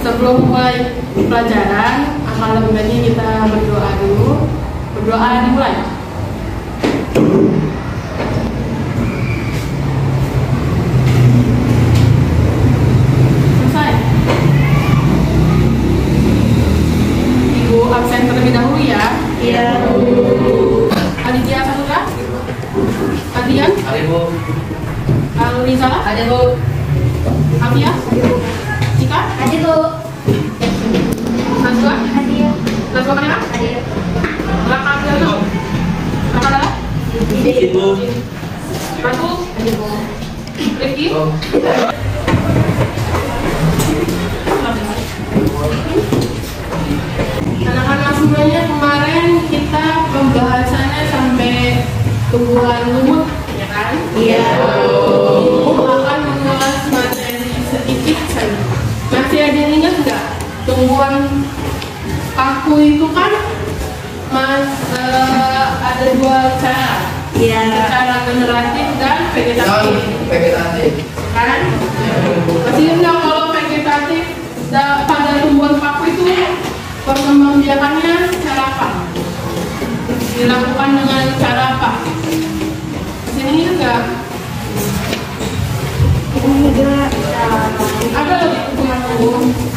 Sebelum mulai pelajaran, akan lebih baiknya kita berdoa dulu. Berdoa dimulai. Selesai. Ibu absen terlebih dahulu ya. Iya. Aditya Sanuka? Adrian? Ada Bu. Alizala? Ada Bu. Afia? Cika? Ada Bu. Najwa? Ada. Najwa Kamera? Ada. Raka Abdullah? Raka Dala? Ibu. Ratu? Ada Bu. Rifki? Oh. Anak-anak semuanya, kemarin kita pembahasannya sampai tumbuhan lumut, ya kan? Iya. Ibu akan mengulas materi sedikit saja. Masih ada yang ingat nggak? Tumbuhan paku itu kan ada dua cara. Iya. Cara generatif dan vegetatif. Vegetatif. Kan? Masih ingat kalau vegetatif pada tumbuhan paku itu perkembangbiakannya cara apa? Dilakukan dengan cara apa? Sini juga ada lebih buku.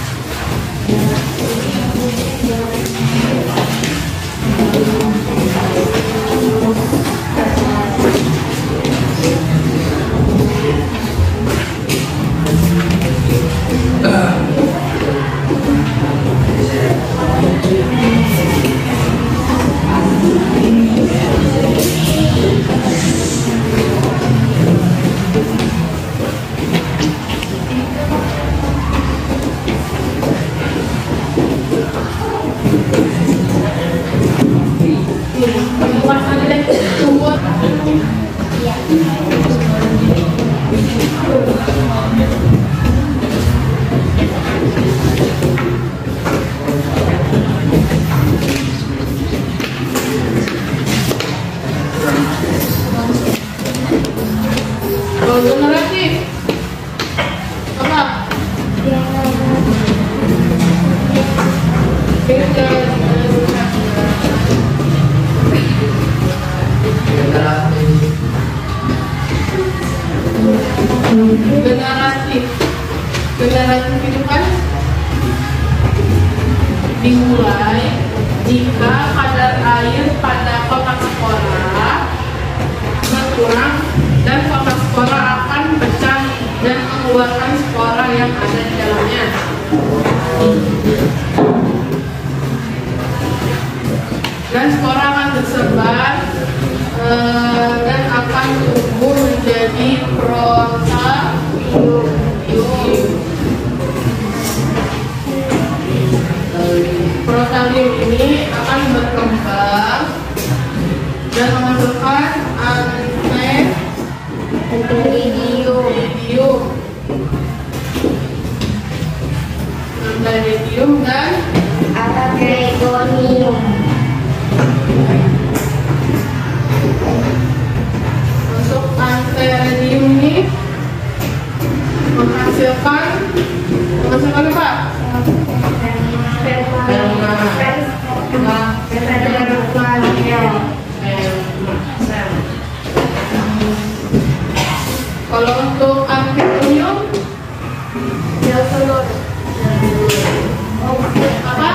Generatif apa? Generatif itu kan dimulai jika kadar air pada kotak spora berkurang dan kotak spora akan pecah dan mengeluarkan spora yang ada di dalamnya. Dan spora akan tersebar dan akan tumbuh menjadi protalium. Protalium ini akan berkembang dan menghasilkan antheridium dan Arachidonium. untuk antheridium ini menghasilkan apa? Kalau untuk arachidonium apa?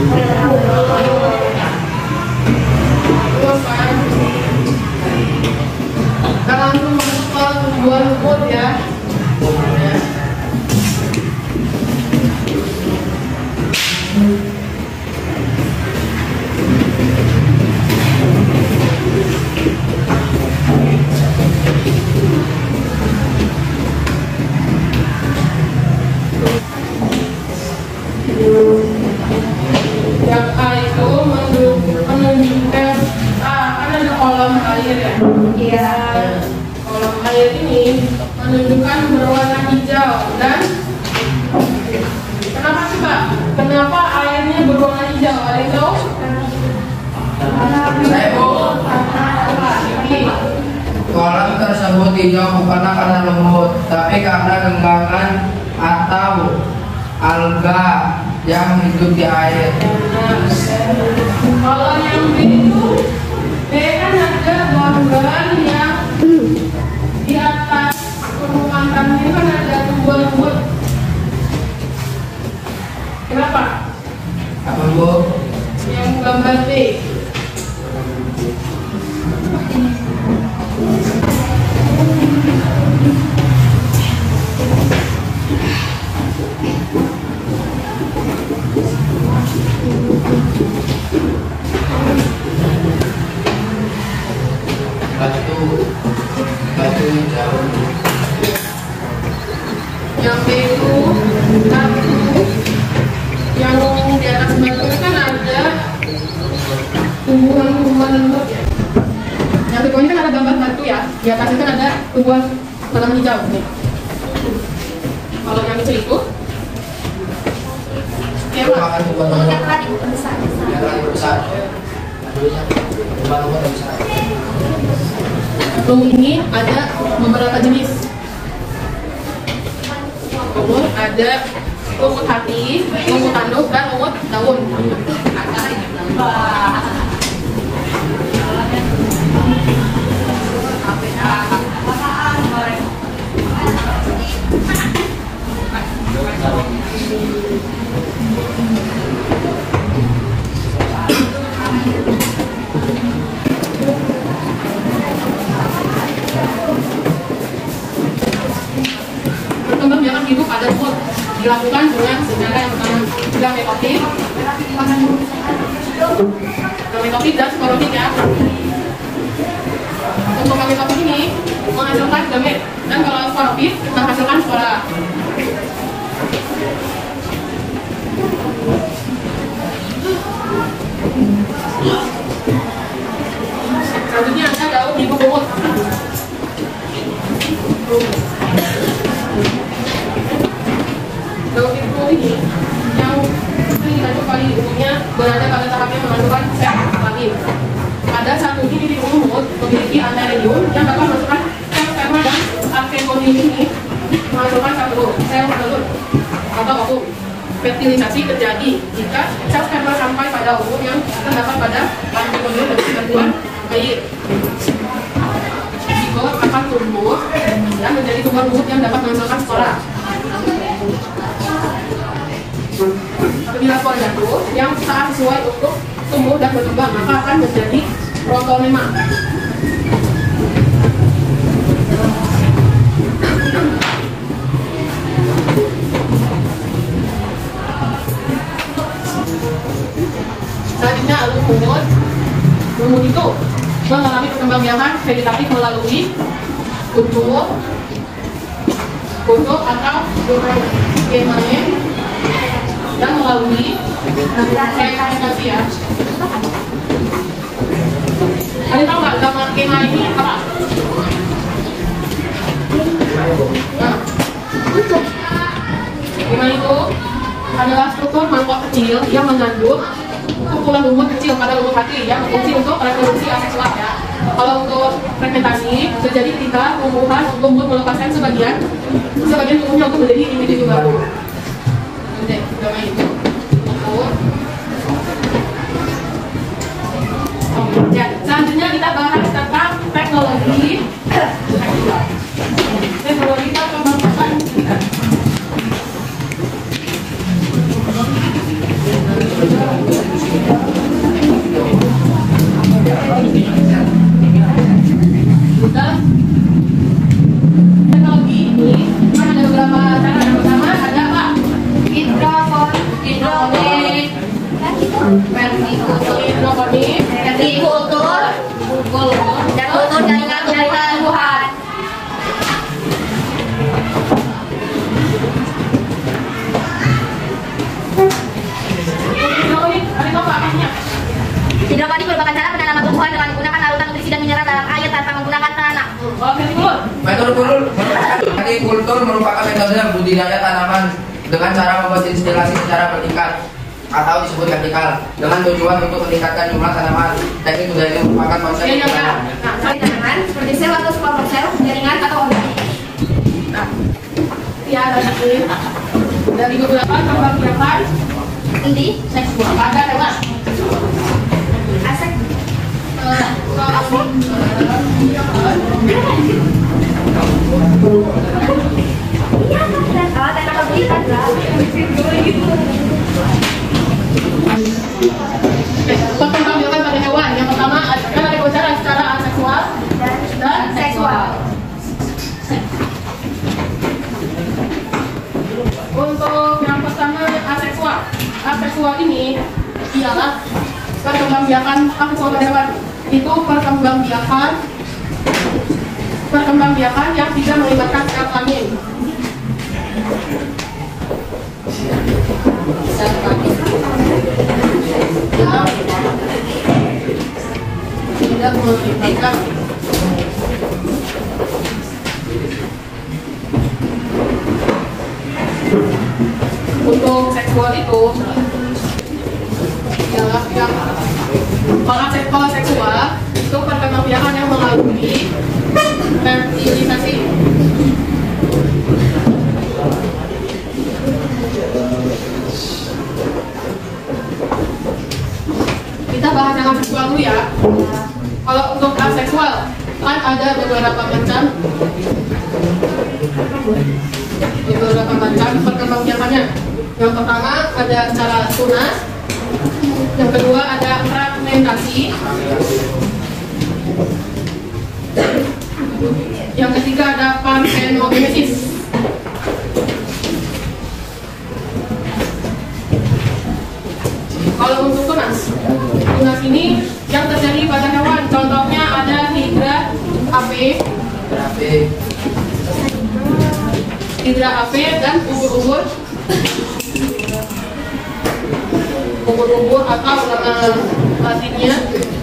Kita langsung masuk ke tumbuhan lumut ya. Yang A itu menunjukkan kan ada kolam air ya. Iya. Kolam air ini menunjukkan berwarna hijau dan kenapa sih Pak? Kenapa airnya berwarna hijau? Ada yang tahu? Kolam tersebut hijau bukanlah karena lumut, tapi karena genggaman atau alga yang hidup di air. Kalau yang B itu, B kan ada gambar yang di atas permukaan ini kan ada tumbuh-tumbuh. Kenapa? Apa Bu? Yang gambar B. Batu jauh. Yang B itu batu, yang di atas batu itu kan ada tumbuhan-tumbuhan lembut ya. Yang kedua ini kan ada gambar batu ya, di atas itu kan ada tumbuhan tanaman hijau nih. Kalau yang kecil itu ya Pak. Makan tumbuhan besar. Besar. Tumbuhan besar. Lumut ini ada beberapa jenis. Lumut ada lumut hati, lumut tanduk, dan lumut daun. Perkembangan hidup pada lumut dilakukan dengan senjata yang pertama gametofit, dan sporofit ya. Untuk gametofit ini menghasilkan gamet, dan kalau sporofit menghasilkan spora. Selanjutnya ada daun di lumut. Daun itu ini yang sering kita jumpai umumnya berada pada tahap yang mengandungkan sel kelamin. Ada satu biji di lumut memiliki antiradium yang dapat memasukkan sel sperma dan arkemonium ini menghasilkan satu sel telur atau ovum. Fertilisasi terjadi jika sel sperma sampai pada ovum yang terdapat pada arkemonium dan ketentuan air. Zigot akan tumbuh dan menjadi tumbuhan lumut yang dapat menghasilkan spora. Apabila spora jatuh yang saat sesuai untuk tumbuh dan berkembang, maka akan menjadi protonema. Selanjutnya lumut. Lumut itu mengalami perkembangbiakan vegetatif melalui bentuk atau skemanya dan melalui segmentasi ya. Kalian tahu nggak gambar skema ini apa? Nah, skema itu adalah struktur mangkok kecil yang mengandung kumpulan lumut kecil pada lumut hati yang berfungsi untuk reproduksi aseksual ya. Kalau untuk fragmentasi terjadi ketika tumbuhan lumut melepaskan sebagian tubuhnya untuk menjadi individu baru. Oke, gambar itu. Ya, selanjutnya kita bahas tentang teknologi perkembangan. Teknologi ini kan ada beberapa cara. Yang pertama ada apa? Hidroponik, vertikultur, dan kultur jaringan tumbuhan. Hidroponik merupakan cara penanaman tumbuhan dengan menggunakan larutan nutrisi dan mineral dalam air tanpa menggunakan tanah. Metode kultur merupakan metode budidaya tanaman dengan cara membuat instalasi secara vertikal atau disebut vertikal dengan tujuan untuk meningkatkan jumlah tanaman. Teknik budidaya ini merupakan konsep tanaman seperti sel atau spor sel, jaringan atau organ. Nah, ya ada Dari beberapa pembangkitan Ini seksual pada hewan. asek. Oh, tenda kebulikan lah. Perkembangbiakan pada hewan. Yang pertama kan ada dua cara, secara aseksual dan seksual. Untuk yang pertama aseksual. Aseksual ini ialah perkembangbiakan aseksual pada hewan. Itu perkembangbiakan yang tidak melibatkan sel kelamin. Sel kelamin yang tidak melibatkan untuk seksual itu ialah yang kalau seksual itu perkembangbiakan yang melalui fertilisasi. Kita bahas yang aseksual dulu ya. Kalau untuk aseksual kan ada beberapa macam perkembangbiakannya. Yang pertama ada cara tunas, yang kedua ada fragmentasi, yang ketiga ada parthenogenesis. Kalau untuk tunas ini yang terjadi pada hewan, contohnya ada hidra ape dan ubur-ubur atau nama latinnya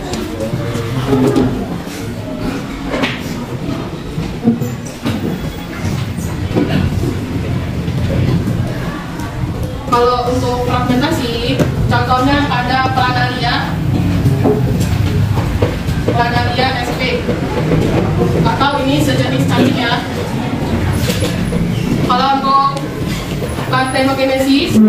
kalau untuk fragmentasi contohnya ada planaria sp atau ini sejenis cacingnya. Kalau untuk parthenogenesis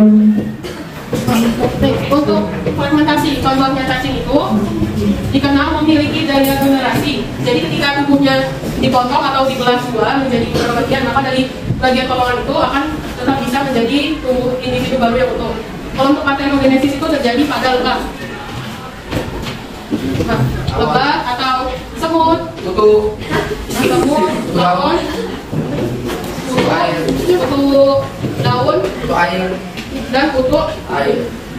untuk fragmentasi contohnya cacing itu dikenal memiliki daya generasi. Jadi ketika tubuhnya dipotong atau dibelah dua menjadi beberapa bagian, maka dari bagian potongan itu akan tetap bisa menjadi tubuh individu baru yang utuh. Kalau untuk parthenogenesis itu terjadi pada lebah. Nah, lebah atau semut, daun, kutu daun, dan kutu air.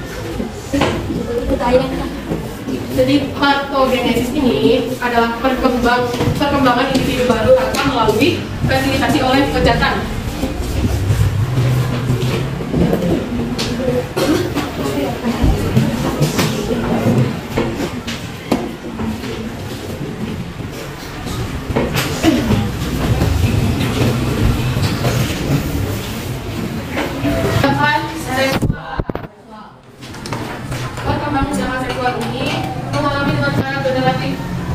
Jadi parthenogenesis ini adalah perkembangan individu baru tanpa melalui fertilisasi oleh pejantan. Perkembangan seksual ini mengalami dengan cara generatif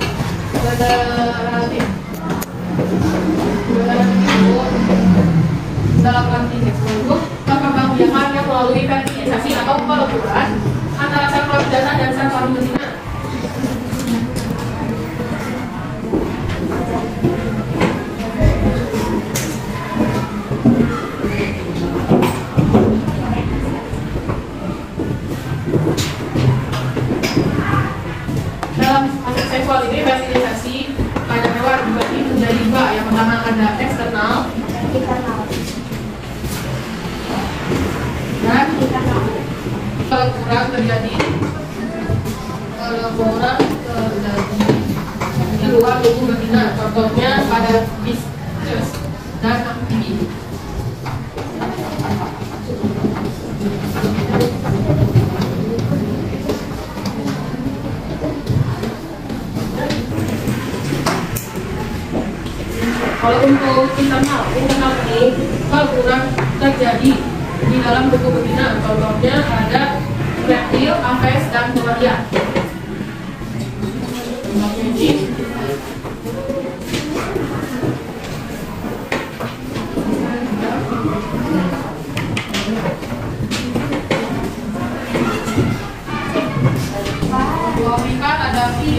itu dalam arti seksual itu perkembangbiakan yang melalui fertilisasi atau peleburan antara sel kelamin jantan dan sel kelamin betina. Dalam aspek seksual ini fertilisasi pada hewan dibagi menjadi dua. Yang pertama ada eksternal dan peleburan terjadi di luar tubuh betina. Contohnya pada fiskus dan amfibi. Kalau untuk internal ini peleburan terjadi di dalam tubuh betina. Contohnya ada reptil, aves, dan mamalia.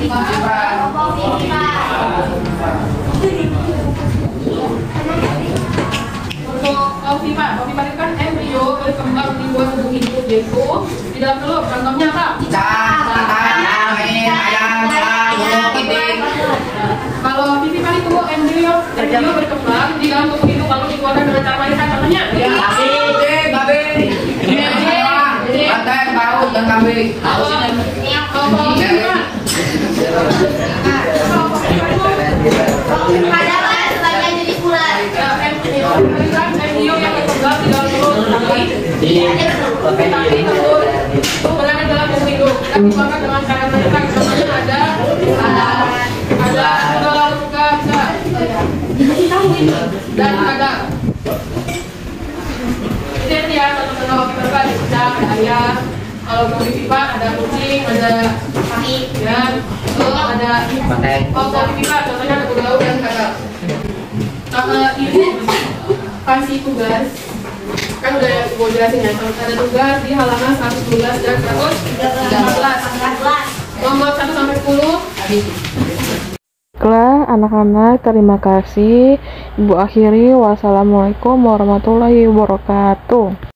Untuk Ovipa itu kan embrio berkembang di luar tubuh hidup, yaitu di dalam telur. Contohnya apa? Ikan, ayam, burung, kepiting. Kalau Ovipa itu embrio berkembang di dalam tubuh hidup lalu dikeluarkan dengan cara melahirkan. Contohnya? Babi. Banteng, paus, dan kambing. Kalau embrio yang berkembang di dalam telur, tapi telur itu berada dalam tubuh hidup dan dikeluarkan dengan cara melahirkan. Contohnya ada dan ada ini ya teman-teman Ovipa ada kucing, ada ayam. Kalau Ovipa ada kucing, ada sapi, ya. Kalau ada Ovipa contohnya ada kuda dan kakak. Ibu kasih tugas, kan udah gue jelasin ya. Ada tugas di halaman 112 dan 114. Nomor 1 sampai 10 habis. Baiklah anak-anak, terima kasih. Ibu akhiri, wassalamualaikum warahmatullahi wabarakatuh.